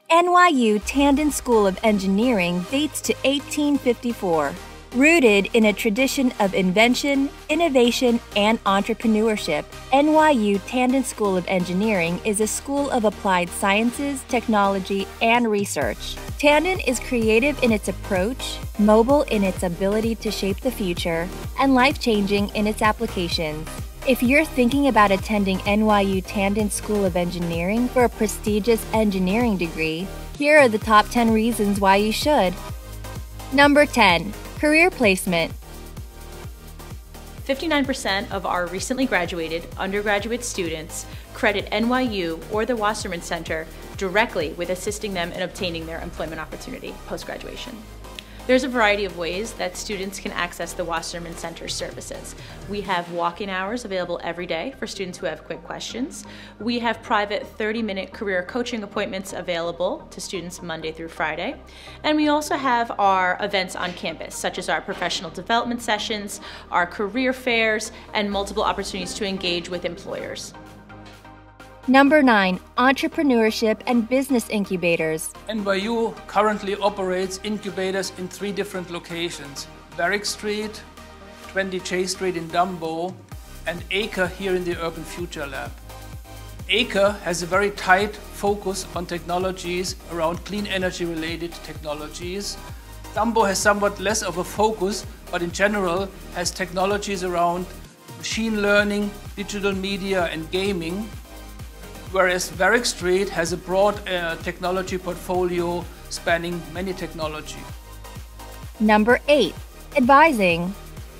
NYU Tandon School of Engineering dates to 1854. Rooted in a tradition of invention, innovation, and entrepreneurship, NYU Tandon School of Engineering is a school of applied sciences, technology, and research. Tandon is creative in its approach, mobile in its ability to shape the future, and life-changing in its applications. If you're thinking about attending NYU Tandon School of Engineering for a prestigious engineering degree, here are the top 10 reasons why you should. Number 10. Career placement. 59% of our recently graduated undergraduate students credit NYU or the Wasserman Center directly with assisting them in obtaining their employment opportunity post-graduation. There's a variety of ways that students can access the Wasserman Center services. We have walk-in hours available every day for students who have quick questions. We have private 30-minute career coaching appointments available to students Monday through Friday. And we also have our events on campus, such as our professional development sessions, our career fairs, and multiple opportunities to engage with employers. Number 9. Entrepreneurship and business incubators. NYU currently operates incubators in 3 different locations: Barrick Street, 20 J Street in Dumbo, and Acre here in the Urban Future Lab. Acre has a very tight focus on technologies around clean energy related technologies. Dumbo has somewhat less of a focus, but in general has technologies around machine learning, digital media, and gaming. Whereas Barrick Street has a broad technology portfolio spanning many technology. Number 8. Advising.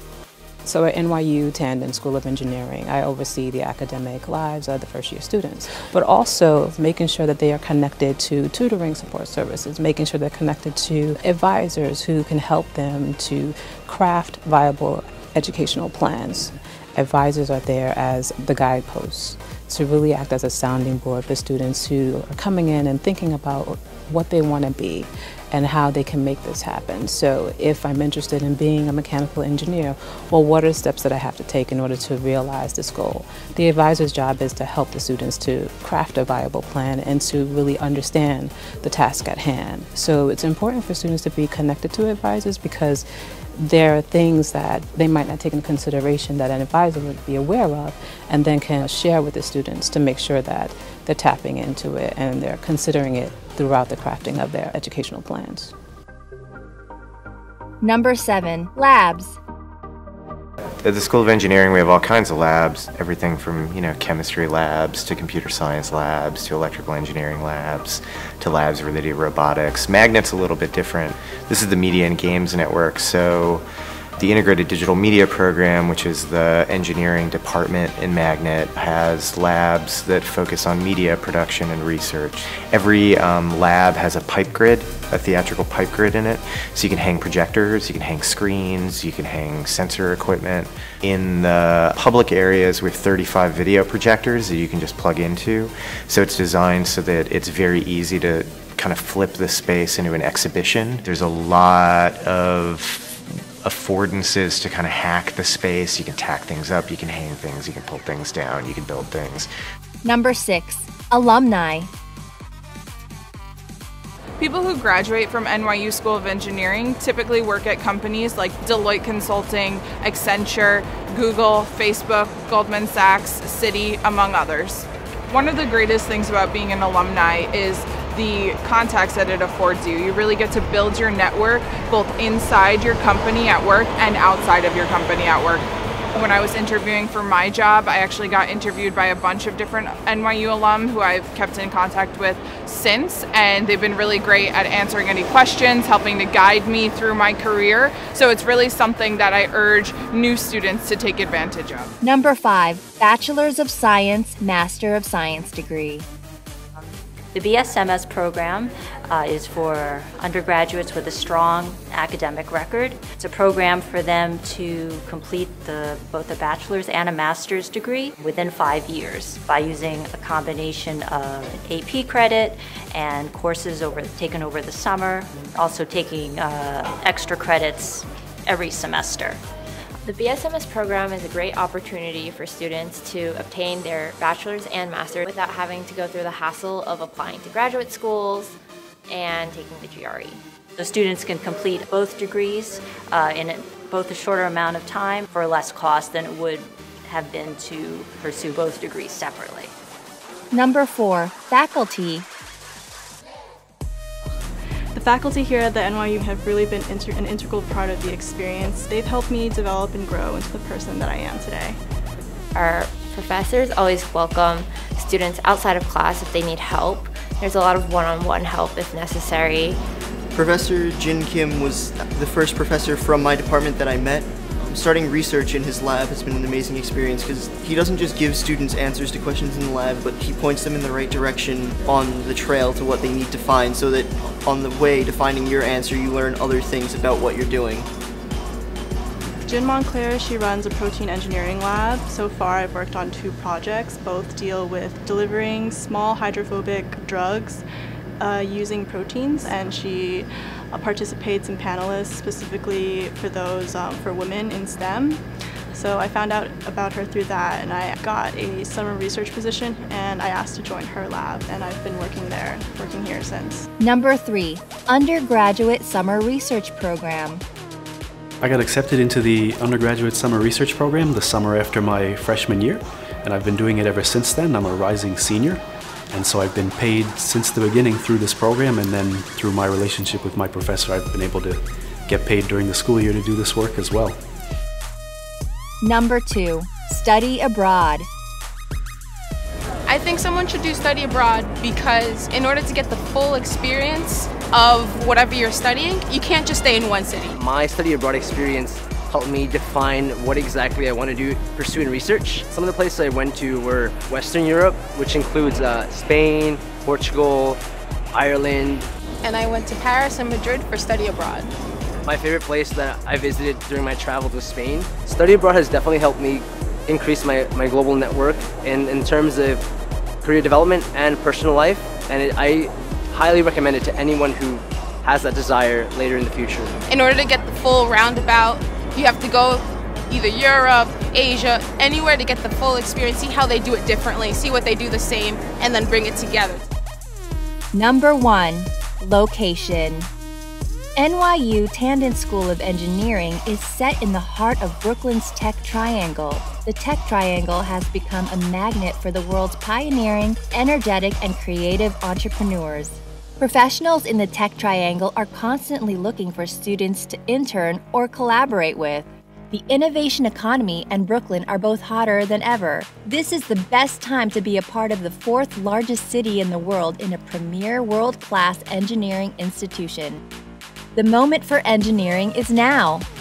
So at NYU Tandon School of Engineering, I oversee the academic lives of the first-year students, but also making sure that they are connected to tutoring support services, making sure they're connected to advisors who can help them to craft viable educational plans. Advisors are there as the guideposts to really act as a sounding board for students who are coming in and thinking about what they want to be and how they can make this happen. So if I'm interested in being a mechanical engineer, well, what are the steps that I have to take in order to realize this goal? The advisor's job is to help the students to craft a viable plan and to really understand the task at hand. So it's important for students to be connected to advisors because there are things that they might not take into consideration that an advisor would be aware of and then can share with the students to make sure that they're tapping into it and they're considering it throughout the crafting of their educational plans. Number 7. Labs. At the School of Engineering, we have all kinds of labs, everything from, chemistry labs to computer science labs to electrical engineering labs to labs related to robotics. Magnet's a little bit different. This is the Media and Games Network, so the Integrated Digital Media program, which is the engineering department in Magnet, has labs that focus on media production and research. Every lab has a pipe grid, a theatrical pipe grid in it, so you can hang projectors, you can hang screens, you can hang sensor equipment. In the public areas, we have 35 video projectors that you can just plug into, so it's designed so that it's very easy to kind of flip the space into an exhibition. There's a lot of affordances to kind of hack the space. You can tack things up, you can hang things, you can pull things down, you can build things. Number 6. Alumni. People who graduate from NYU School of Engineering typically work at companies like Deloitte Consulting, Accenture, Google, Facebook, Goldman Sachs, Citi, among others. One of the greatest things about being an alumni is the contacts that it affords you. You really get to build your network both inside your company at work and outside of your company at work. When I was interviewing for my job, I actually got interviewed by a bunch of different NYU alum who I've kept in contact with since, and they've been really great at answering any questions, helping to guide me through my career. So it's really something that I urge new students to take advantage of. Number 5. Bachelor's of Science, Master of Science degree. The BSMS program is for undergraduates with a strong academic record. It's a program for them to complete both a bachelor's and a master's degree within 5 years by using a combination of AP credit and courses taken over the summer, also taking extra credits every semester. The BSMS program is a great opportunity for students to obtain their bachelor's and master's without having to go through the hassle of applying to graduate schools, and taking the GRE. The students can complete both degrees in both a shorter amount of time for less cost than it would have been to pursue both degrees separately. Number 4, faculty. The faculty here at the NYU have really been an integral part of the experience. They've helped me develop and grow into the person that I am today. Our professors always welcome students outside of class if they need help. There's a lot of one-on-one help if necessary. Professor Jin Kim was the first professor from my department that I met. Starting research in his lab has been an amazing experience because he doesn't just give students answers to questions in the lab, but he points them in the right direction on the trail to what they need to find, so that on the way to finding your answer you learn other things about what you're doing. Jen Montclair, she runs a protein engineering lab. So far I've worked on 2 projects. Both deal with delivering small hydrophobic drugs using proteins, and she participates in panelists specifically for those for women in STEM. So I found out about her through that, and I got a summer research position and I asked to join her lab, and I've been working here since. Number 3, undergraduate summer research program. I got accepted into the undergraduate summer research program the summer after my freshman year, and I've been doing it ever since then. I'm a rising senior, and so I've been paid since the beginning through this program, and then through my relationship with my professor I've been able to get paid during the school year to do this work as well. Number 2, study abroad. I think someone should do study abroad because in order to get the full experience of whatever you're studying, you can't just stay in one city. My study abroad experience helped me define what exactly I want to pursue in research. Some of the places I went to were Western Europe, which includes Spain, Portugal, Ireland. And I went to Paris and Madrid for study abroad. My favorite place that I visited during my travel to Spain. Study abroad has definitely helped me increase my global network in terms of career development and personal life, and I highly recommend it to anyone who has that desire later in the future. In order to get the full roundabout, you have to go either Europe, Asia, anywhere to get the full experience, see how they do it differently, see what they do the same, and then bring it together. Number 1, location. NYU Tandon School of Engineering is set in the heart of Brooklyn's Tech Triangle. The Tech Triangle has become a magnet for the world's pioneering, energetic, and creative entrepreneurs. Professionals in the Tech Triangle are constantly looking for students to intern or collaborate with. The innovation economy and Brooklyn are both hotter than ever. This is the best time to be a part of the 4th largest city in the world in a premier world-class engineering institution. The moment for engineering is now.